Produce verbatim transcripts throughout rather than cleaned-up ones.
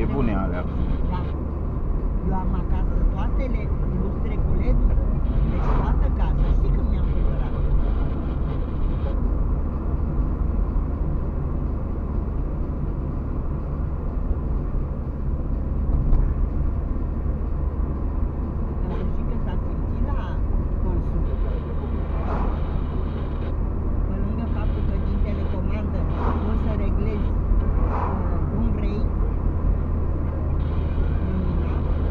bune alea. Da. Eu am acasă toatele lustre cu L E D, deci toată casa. Știi când mi-am cumpărat? Dar să știi că s-a simțit la consum. Pe lângă faptul că din telecomandă poți să reglezi uh, cum vrei lumina.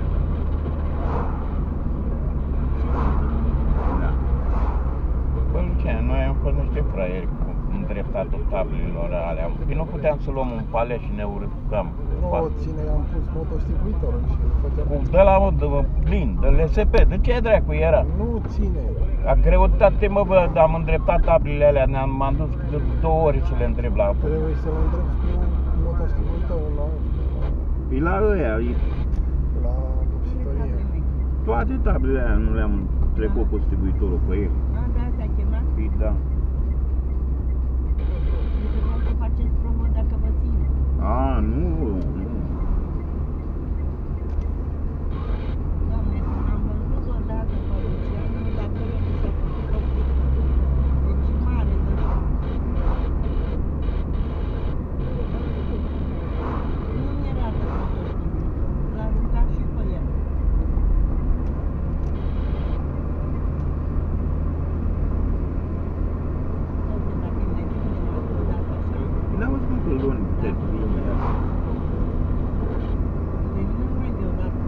Da. Păi, Lucian, noi am fost niște fraieri cu îndreptatul tablilor alea. Păi nu puteam să luăm un palet și ne urcam. Nu ține, am pus motosticuitorul și făceam... Cu de la de plin, de L S P, de ce dracu era? Nu ține. La greutate, mă, bă, am îndreptat tablile alea, ne-am m-am dus de două ori să le întreb la apă. Trebuie să-l îndrepți cu motosticuitorul la... Păi la ăia, la vopsitorie. toate tablele alea nu le-am trecut cu distribuitorul pe el. A, da, te-a chemat? Păi da. Deci vreau să faceți promo dacă vă ține. A, nu, nu. Doamne, când am văzut odată pe Lucianu, de acolo mi s-a făcut o frică. Deci mare de tot. Nu mi-era de motosticuitor. L-a aruncat și pe el. Uite, dacă îi mai pune mai odată așa. N-am văzut că luni de linia. De mine nu mai deodată.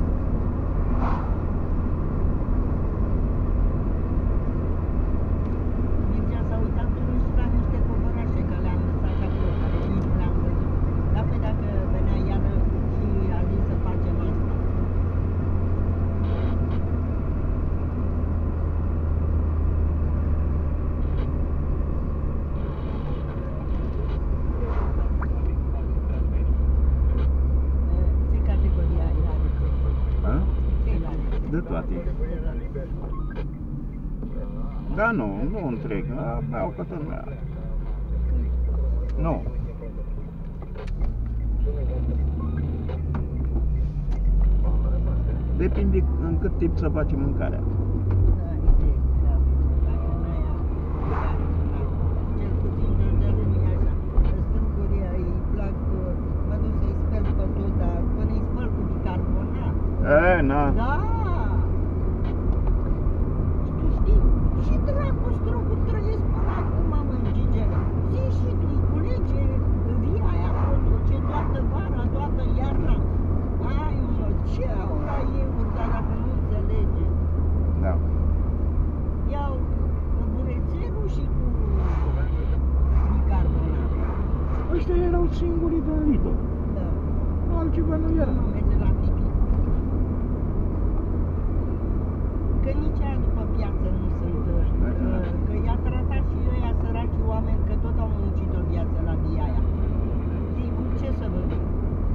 Mircea s-a uitat totuși la niște covorașe, că le-am lăsat acolo, care nici nu le-am văzut. Dar pe dacă venea iară și a zis să facem asta. Ce categoria era de ce? A? Ce era de ce? De toate. Da, nu, nu întreg. Aveau că tot mea. Nu. Depinde în cât timp să facem mâncarea. Da, ideea, da. Dacă nu aia, care, da. Cel puțin Georgiana e așa. Strângurii îi plac, mă duc să-i spăl pe tot, dar până îi spăl cu bicarbonat. E, na. Da! Și tu știi, și dracu strugul trăiesc până acum, mă, în Gigera. Zi și tu, îi culege, via aia produce toată vara, toată iarna. Ai, mă, ce aura e, dar dacă nu înțelege. Da. Iau burețelul și cu bicarbonat. Ăștia erau singurii de Lidl. Da. Altceva nu era. Nu merge la pipi. Că nici aia după piață nu sunt. uh, Că i-a tratat și ăia săraci oameni, că tot au muncit o viață la via aia. Sigur, ce să vă zic?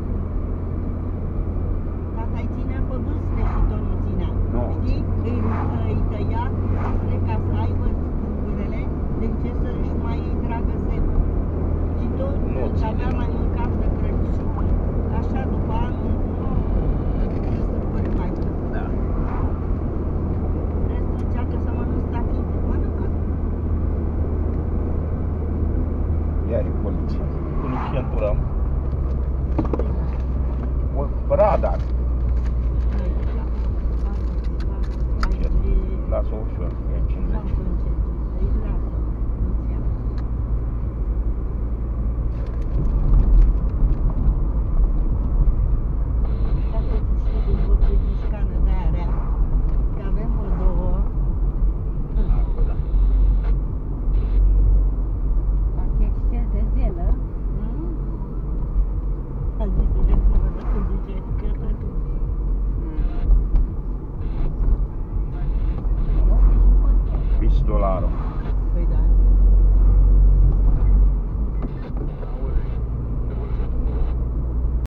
Tata îi ținea pe vâsle și tot nu ținea. Nu. Știi? Îi, îi tăia vâsle ca să aibă strugurele, de ce să-și mai tragă semnul. Și tot Nu îți ține, avea nu. mai mult cap de Crăciun, așa după anul, struguri mai bun. Da. Restul încearcă să mănânci stafide. Mănâncă. Iar e poliția. Cu licentura. O radar. Lasă ușor, e cincizeci. Aici la